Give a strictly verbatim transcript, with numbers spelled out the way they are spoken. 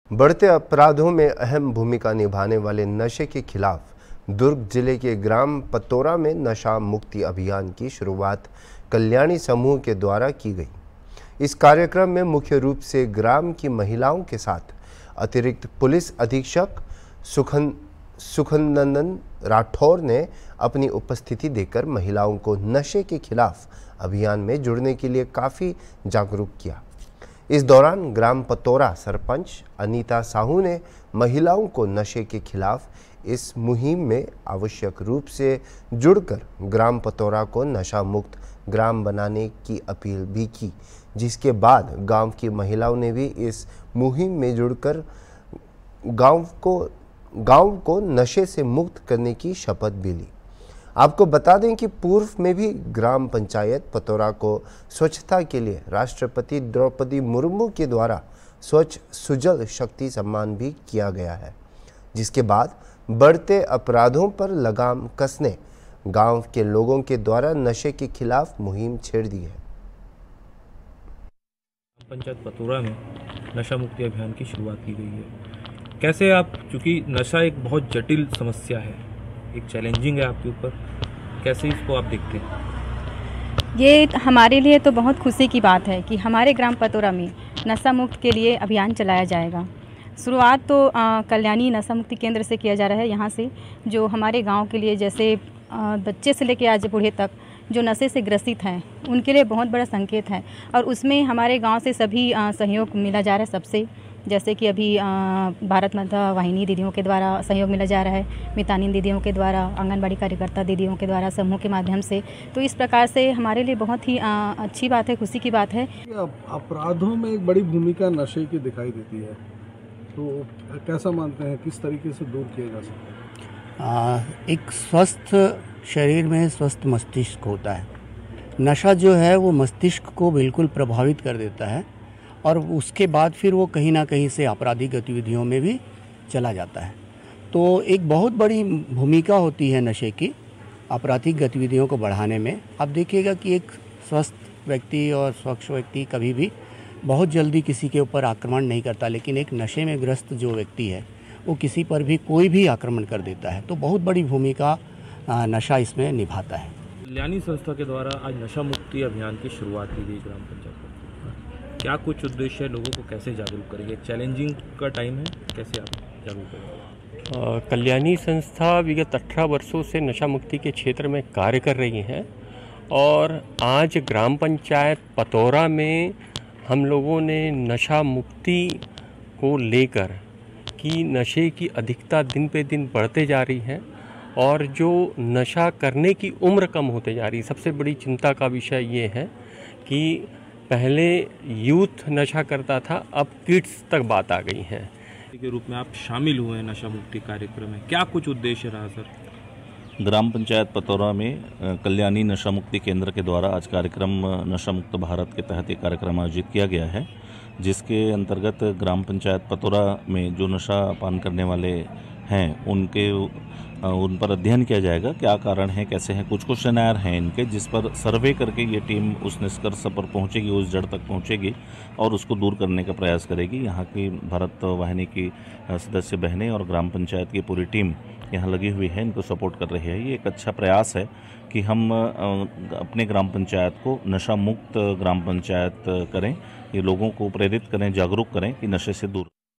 बढ़ते अपराधों में अहम भूमिका निभाने वाले नशे के खिलाफ दुर्ग जिले के ग्राम पतोरा में नशा मुक्ति अभियान की शुरुआत कल्याणी समूह के द्वारा की गई। इस कार्यक्रम में मुख्य रूप से ग्राम की महिलाओं के साथ अतिरिक्त पुलिस अधीक्षक सुखन सुखनंदन राठौर ने अपनी उपस्थिति देकर महिलाओं को नशे के खिलाफ अभियान में जुड़ने के लिए काफ़ी जागरूक किया। इस दौरान ग्राम पतोरा सरपंच अनीता साहू ने महिलाओं को नशे के खिलाफ इस मुहिम में आवश्यक रूप से जुड़कर ग्राम पतोरा को नशा मुक्त ग्राम बनाने की अपील भी की, जिसके बाद गांव की महिलाओं ने भी इस मुहिम में जुड़कर गांव को गांव को नशे से मुक्त करने की शपथ भी ली। आपको बता दें कि पूर्व में भी ग्राम पंचायत पतोरा को स्वच्छता के लिए राष्ट्रपति द्रौपदी मुर्मू के द्वारा स्वच्छ सुजल शक्ति सम्मान भी किया गया है, जिसके बाद बढ़ते अपराधों पर लगाम कसने गांव के लोगों के द्वारा नशे के खिलाफ मुहिम छेड़ दी है। पंचायत पतोरा में नशा मुक्ति अभियान की शुरुआत की गई है। कैसे आप, चूँकि नशा एक बहुत जटिल समस्या है, एक चैलेंजिंग है आपके ऊपर, कैसे इसको आप देखते हैं? ये हमारे लिए तो बहुत खुशी की बात है कि हमारे ग्राम पतोरा में नशा मुक्त के लिए अभियान चलाया जाएगा। शुरुआत तो आ, कल्याणी नशा मुक्ति केंद्र से किया जा रहा है। यहाँ से जो हमारे गांव के लिए, जैसे आ, बच्चे से लेकर आज बूढ़े तक जो नशे से ग्रसित हैं, उनके लिए बहुत बड़ा संकेत है और उसमें हमारे गांव से सभी आ, सहयोग मिला जा रहा है सबसे। जैसे कि अभी आ, भारत माता वाहिनी दीदियों के द्वारा सहयोग मिला जा रहा है, मितानिन दीदियों के द्वारा, आंगनबाड़ी कार्यकर्ता दीदियों के द्वारा, समूह के माध्यम से। तो इस प्रकार से हमारे लिए बहुत ही आ, अच्छी बात है, खुशी की बात है। अपराधों में एक बड़ी भूमिका नशे की दिखाई देती है, तो कैसा मानते हैं, किस तरीके से दूर किया जा सकता है? एक स्वस्थ शरीर में स्वस्थ मस्तिष्क होता है। नशा जो है वो मस्तिष्क को बिल्कुल प्रभावित कर देता है और उसके बाद फिर वो कहीं ना कहीं से आपराधिक गतिविधियों में भी चला जाता है। तो एक बहुत बड़ी भूमिका होती है नशे की आपराधिक गतिविधियों को बढ़ाने में। आप देखिएगा कि एक स्वस्थ व्यक्ति और स्वच्छ व्यक्ति कभी भी बहुत जल्दी किसी के ऊपर आक्रमण नहीं करता, लेकिन एक नशे में ग्रस्त जो व्यक्ति है वो किसी पर भी कोई भी आक्रमण कर देता है। तो बहुत बड़ी भूमिका नशा इसमें निभाता है। कल्याणी संस्था के द्वारा आज नशा मुक्ति अभियान की शुरुआत की गई ग्राम पंचायत में। क्या कुछ उद्देश्य है, लोगों को कैसे जागरूक करेंगे? चैलेंजिंग का टाइम है, कैसे आप जागरूक करेंगे? कल्याणी संस्था विगत अठारह वर्षों से नशा मुक्ति के क्षेत्र में कार्य कर रही हैं और आज ग्राम पंचायत पतोरा में हम लोगों ने नशा मुक्ति को लेकर कि नशे की अधिकता दिन पे दिन बढ़ते जा रही है और जो नशा करने की उम्र कम होते जा रही है। सबसे बड़ी चिंता का विषय ये है कि पहले यूथ नशा करता था, अब किड्स तक बात आ गई है। के रूप में आप शामिल हुए हैं नशा मुक्ति कार्यक्रम में, क्या कुछ उद्देश्य रहा सर? ग्राम पंचायत पतोरा में कल्याणी नशा मुक्ति केंद्र के द्वारा आज कार्यक्रम नशा मुक्त भारत के तहत एक कार्यक्रम आयोजित किया गया है, जिसके अंतर्गत ग्राम पंचायत पतोरा में जो नशा पान करने वाले हैं उनके उन पर अध्ययन किया जाएगा, क्या कारण है, कैसे हैं, कुछ क्वेश्चनर हैं इनके, जिस पर सर्वे करके ये टीम उस निष्कर्ष पर पहुंचेगी, उस जड़ तक पहुंचेगी और उसको दूर करने का प्रयास करेगी। यहाँ की भारत वाहिनी की सदस्य बहनें और ग्राम पंचायत की पूरी टीम यहाँ लगी हुई है, इनको सपोर्ट कर रही है। ये एक अच्छा प्रयास है कि हम अपने ग्राम पंचायत को नशा मुक्त ग्राम पंचायत करें, ये लोगों को प्रेरित करें, जागरूक करें कि नशे से दूर